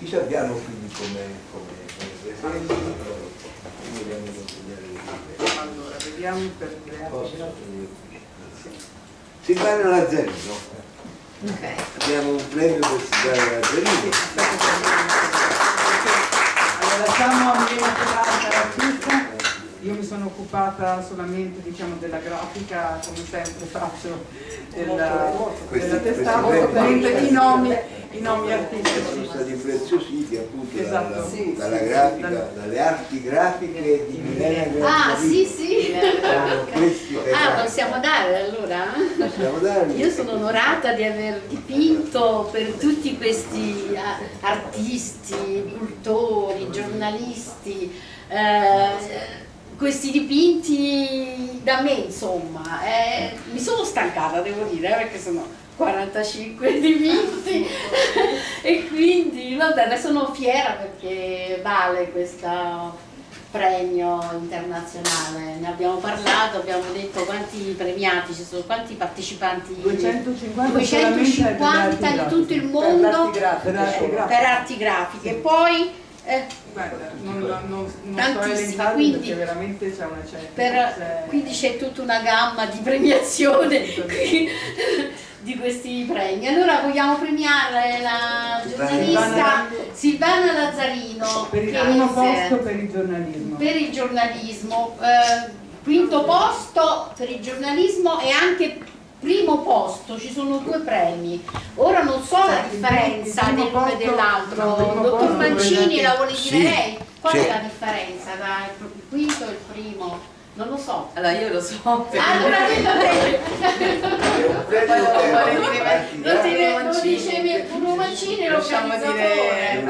Chi sappiamo quindi come presenti? Vogliamo consegnare allora, vediamo per Silvano Lazzarino. Abbiamo un premio per Silvano Lazzarino. Allora, lasciamo a Milena Ferrara, l'artista. Io mi sono occupata solamente, diciamo, della grafica, come sempre faccio, della testata, ovviamente i nomi artistici. Sono stati impreziositi appunto Esatto. dalla grafica, dalle arti grafiche di Milena Ferrara. Ah, sì. Ah, possiamo dare allora? Possiamo darli? Io sono onorata di aver dipinto per tutti questi artisti, cultori, giornalisti, questi dipinti da me, insomma. Mi sono stancata, devo dire, perché sono 45 dipinti e quindi vabbè, ne sono fiera perché vale questo premio internazionale. Ne abbiamo parlato, abbiamo detto quanti premiati ci sono, quanti partecipanti? 250 di tutto il mondo per arti grafiche. E poi guarda, non sto tantissimi, elencando quindi, perché veramente c'è una certa. quindi c'è tutta una gamma di premiazione di questi premi. Allora vogliamo premiare la giornalista Silvana Lazzarino Per il primo posto per il giornalismo. Per il giornalismo, quinto posto per il giornalismo e anche primo posto, ci sono 2 premi. Ora non so la differenza dell'uno e dell'altro. Dottor Mancini, la vuole dire lei? Qual è la differenza tra il quinto e il primo? Non lo so. Allora io lo so. Allora non dicevi Bruno Mancini, l'organizzatore.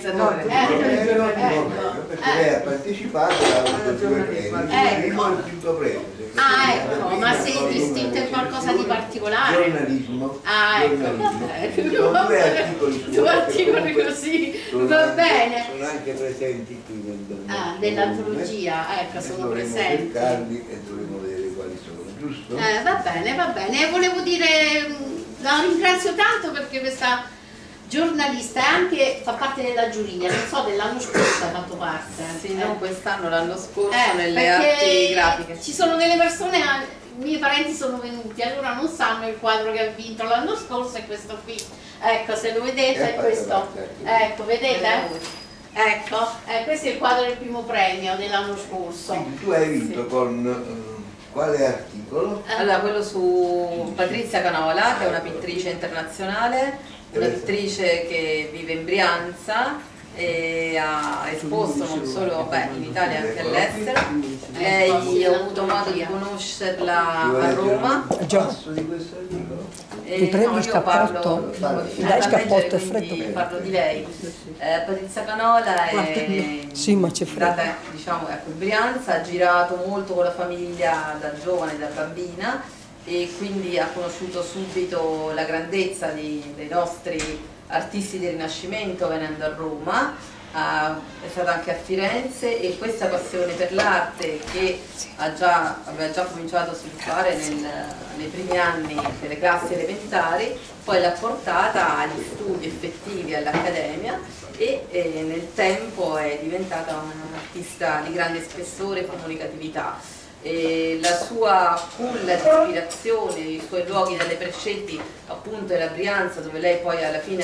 Perché lei ha partecipato e ha avuto 2 premi. Il primo e il quinto premio. Ah, ecco, ma sei distinto in qualcosa di particolare? Giornalismo. Ah, ecco, Sono 2 articoli su 2 articoli così, va bene. Sono anche presenti qui dell'antologia, ecco, sono presenti. Cercarli e dovremo vedere quali sono, giusto? Va bene, va bene. Volevo dire, la ringrazio tanto perché questa giornalista anche fa parte della giuria, non so, dell'anno scorso ha fatto parte. Sì, non quest'anno, l'anno scorso nelle perché arti grafiche. Ci sono delle persone, i miei parenti sono venuti, allora non sanno il quadro che ha vinto l'anno scorso è questo qui. Ecco, se lo vedete è questo. Ecco, vedete? Ecco, questo è il quadro del primo premio dell'anno scorso. Quindi tu hai vinto con quale articolo? Allora, quello su Patrizia Canola, che è una pittrice internazionale, una pittrice che vive in Brianza e ha esposto non solo in Italia ma anche all'estero. Lei ho avuto modo di conoscerla a Roma. Di questo articolo? Ti prendi il cappotto? Dai il cappotto, è freddo. Parlo di lei. Patrizia Canola è Sì, ma c'è freddo. stata, diciamo, ecco, in Brianza, ha girato molto con la famiglia da giovane, da bambina, e quindi ha conosciuto subito la grandezza dei nostri artisti del Rinascimento venendo a Roma. È stata anche a Firenze e questa passione per l'arte che aveva già cominciato a sviluppare nei primi anni delle classi elementari, poi l'ha portata agli studi effettivi all'Accademia e nel tempo è diventata un'artista di grande spessore e comunicatività. E la sua culla di ispirazione, i suoi luoghi dalle prescelti appunto è la Brianza, dove lei poi alla fine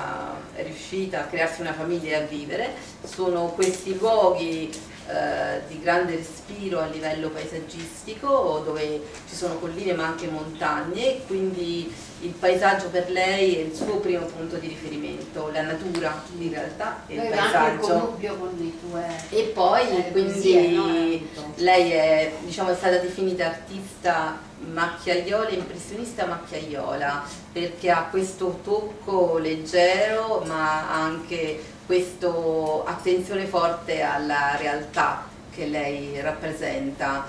è riuscita a crearsi una famiglia e a vivere. Sono questi luoghi di grande respiro a livello paesaggistico, dove ci sono colline ma anche montagne, quindi il paesaggio per lei è il suo primo punto di riferimento, la natura in realtà e il paesaggio. E poi quindi lei è, diciamo, è stata definita artista macchiaiola, impressionista macchiaiola, perché ha questo tocco leggero ma anche questa attenzione forte alla realtà che lei rappresenta.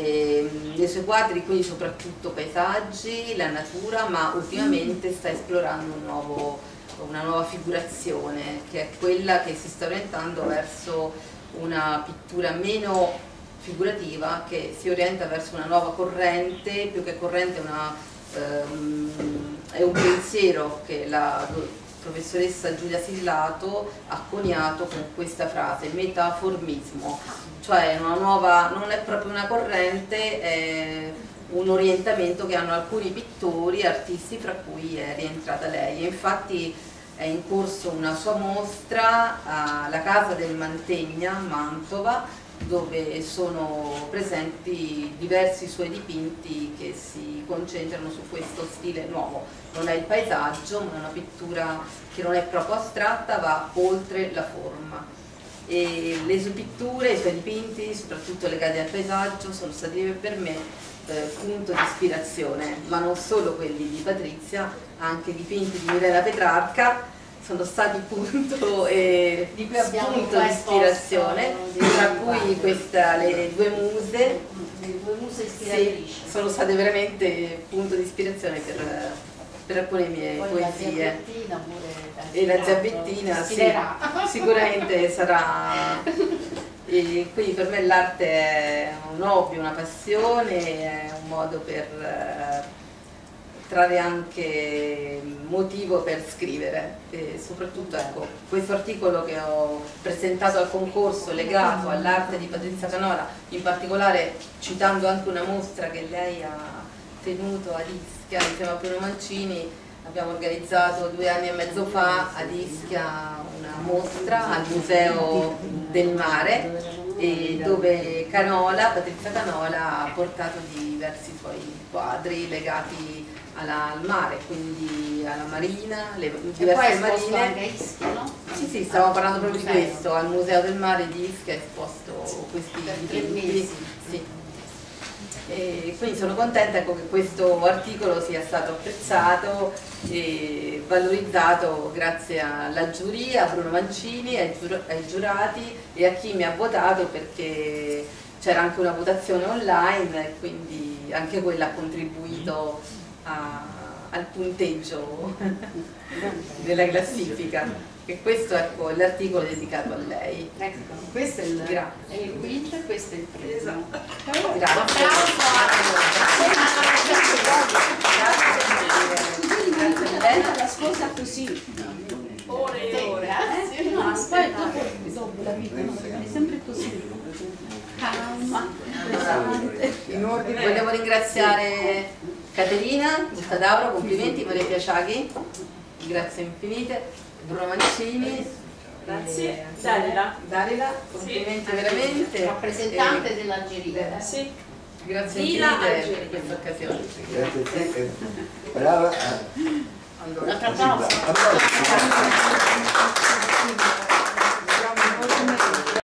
Nei suoi quadri quindi soprattutto paesaggi, la natura, ma ultimamente sta esplorando una nuova figurazione, che è quella che si sta orientando verso una pittura meno figurativa, che si orienta verso una nuova corrente, più che corrente è un pensiero che la professoressa Giulia Sillato ha coniato con questa frase, metaformismo, cioè una nuova, non è proprio una corrente, è un orientamento che hanno alcuni pittori, artisti, fra cui è rientrata lei. E infatti è in corso una sua mostra alla Casa del Mantegna, Mantova, dove sono presenti diversi suoi dipinti che si concentrano su questo stile nuovo. Non è il paesaggio, ma è una pittura che non è proprio astratta, va oltre la forma. E le sue pitture, i suoi dipinti, soprattutto legati al paesaggio, sono stati per me punto di ispirazione, ma non solo quelli di Patrizia, anche dipinti di Milena Petrarca sono stati punto di ispirazione, tra cui le due muse ispiratrici. Sì, sono state veramente punto di ispirazione per alcune mie poesie. E la Giabbettina sì, sicuramente sarà. E quindi per me l'arte è un hobby, una passione, è un modo per trarre anche motivo per scrivere. E soprattutto ecco, questo articolo che ho presentato al concorso legato all'arte di Patrizia Canola, in particolare citando anche una mostra che lei ha tenuto ad Ischia insieme a Bruno Mancini. Abbiamo organizzato 2 anni e mezzo fa ad Ischia una mostra al Museo del Mare, dove Patrizia Canola ha portato diversi suoi quadri legati al mare, quindi alla marina, le diverse marine. Anche a Ischia, no? Sì, stavamo parlando proprio di questo, al Museo del Mare di Ischia è esposto questi dipinti. Sì. E quindi sono contenta che questo articolo sia stato apprezzato e valorizzato grazie alla giuria, a Bruno Mancini, ai giurati e a chi mi ha votato, perché c'era anche una votazione online e quindi anche quella ha contribuito al punteggio della classifica. E questo ecco, è l'articolo dedicato a lei. Ecco, questo è il quinto e questo è il primo. Grazie. Grazie. La sposa così. Ore e ore. No, poi dopo la vita è sempre così. Calma, pesante. Vogliamo ringraziare Caterina Buttadauro, complimenti, Maria Piaciaghi, grazie infinite. Bruno Mancini, grazie. Dalila, complimenti sì, veramente. Rappresentante dell'Algeria. Sì. Grazie infinite per questa occasione. Grazie. Brava. Un'altra pausa.